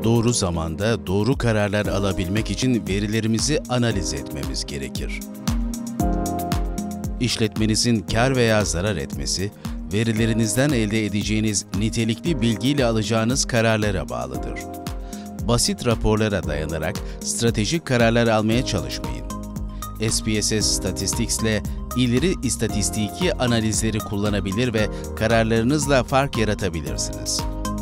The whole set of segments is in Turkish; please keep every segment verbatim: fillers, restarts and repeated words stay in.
Doğru zamanda doğru kararlar alabilmek için verilerimizi analiz etmemiz gerekir. İşletmenizin kar veya zarar etmesi, verilerinizden elde edeceğiniz nitelikli bilgiyle alacağınız kararlara bağlıdır. Basit raporlara dayanarak stratejik kararlar almaya çalışmayın. S P S S Statistics ile ileri istatistiki analizleri kullanabilir ve kararlarınızla fark yaratabilirsiniz.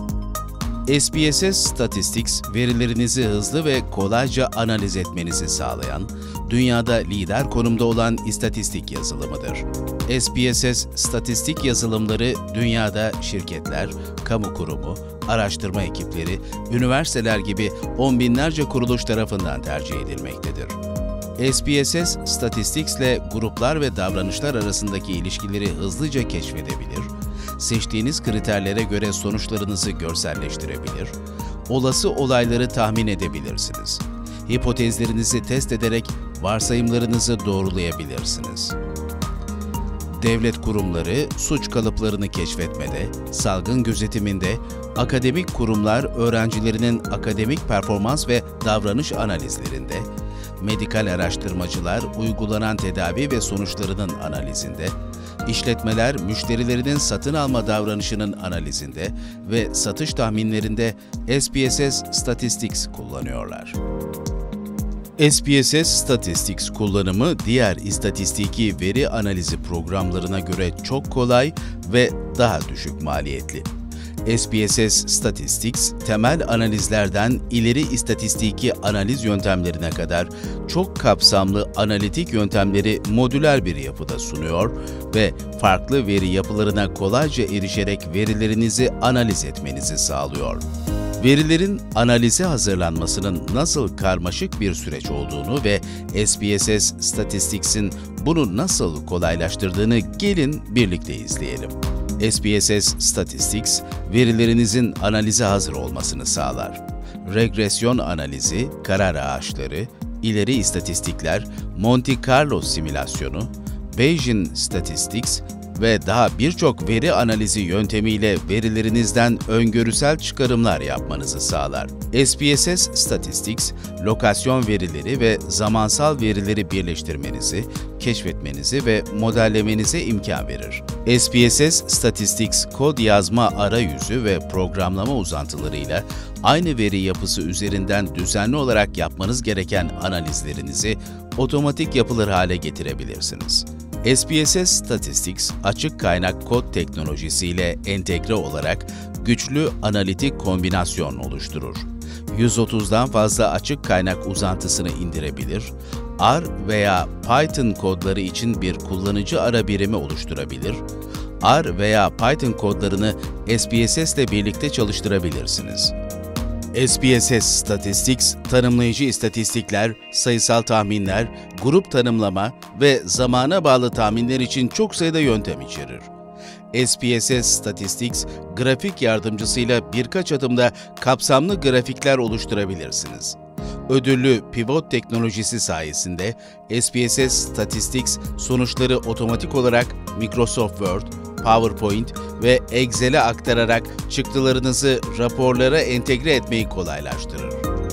S P S S Statistics, verilerinizi hızlı ve kolayca analiz etmenizi sağlayan, dünyada lider konumda olan istatistik yazılımıdır. S P S S statistik yazılımları dünyada şirketler, kamu kurumu, araştırma ekipleri, üniversiteler gibi on binlerce kuruluş tarafından tercih edilmektedir. S P S S Statistics ile gruplar ve davranışlar arasındaki ilişkileri hızlıca keşfedebilir, seçtiğiniz kriterlere göre sonuçlarınızı görselleştirebilir, olası olayları tahmin edebilirsiniz. Hipotezlerinizi test ederek varsayımlarınızı doğrulayabilirsiniz. Devlet kurumları suç kalıplarını keşfetmede, salgın gözetiminde, akademik kurumlar öğrencilerinin akademik performans ve davranış analizlerinde, medikal araştırmacılar uygulanan tedavi ve sonuçlarının analizinde, işletmeler müşterilerinin satın alma davranışının analizinde ve satış tahminlerinde S P S S Statistics kullanıyorlar. S P S S Statistics kullanımı diğer istatistiki veri analizi programlarına göre çok kolay ve daha düşük maliyetli. S P S S Statistics, temel analizlerden ileri istatistiki analiz yöntemlerine kadar çok kapsamlı analitik yöntemleri modüler bir yapıda sunuyor ve farklı veri yapılarına kolayca erişerek verilerinizi analiz etmenizi sağlıyor. Verilerin analize hazırlanmasının nasıl karmaşık bir süreç olduğunu ve S P S S Statistics'in bunu nasıl kolaylaştırdığını gelin birlikte izleyelim. S P S S Statistics, verilerinizin analize hazır olmasını sağlar. Regresyon analizi, karar ağaçları, ileri istatistikler, Monte Carlo simülasyonu, Bayesian Statistics ve daha birçok veri analizi yöntemiyle verilerinizden öngörüsel çıkarımlar yapmanızı sağlar. S P S S Statistics, lokasyon verileri ve zamansal verileri birleştirmenizi, keşfetmenizi ve modellemenize imkan verir. S P S S Statistics, kod yazma arayüzü ve programlama uzantılarıyla aynı veri yapısı üzerinden düzenli olarak yapmanız gereken analizlerinizi otomatik yapılır hale getirebilirsiniz. S P S S Statistics, açık kaynak kod teknolojisiyle entegre olarak güçlü analitik kombinasyon oluşturur. yüz otuzdan fazla açık kaynak uzantısını indirebilir, R veya Python kodları için bir kullanıcı ara birimi oluşturabilir, R veya Python kodlarını S P S S ile birlikte çalıştırabilirsiniz. S P S S Statistics, tanımlayıcı istatistikler, sayısal tahminler, grup tanımlama ve zamana bağlı tahminler için çok sayıda yöntem içerir. S P S S Statistics, grafik yardımcısıyla birkaç adımda kapsamlı grafikler oluşturabilirsiniz. Ödüllü pivot teknolojisi sayesinde S P S S Statistics sonuçları otomatik olarak Microsoft Word, PowerPoint ve Excel'e aktararak çıktılarınızı raporlara entegre etmeyi kolaylaştırır.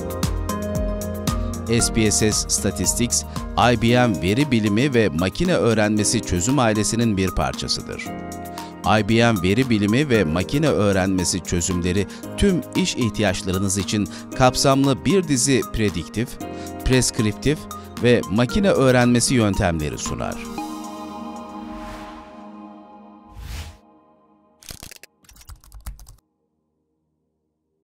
S P S S Statistics, I B M veri bilimi ve makine öğrenmesi çözüm ailesinin bir parçasıdır. I B M veri bilimi ve makine öğrenmesi çözümleri tüm iş ihtiyaçlarınız için kapsamlı bir dizi prediktif, preskriptif ve makine öğrenmesi yöntemleri sunar.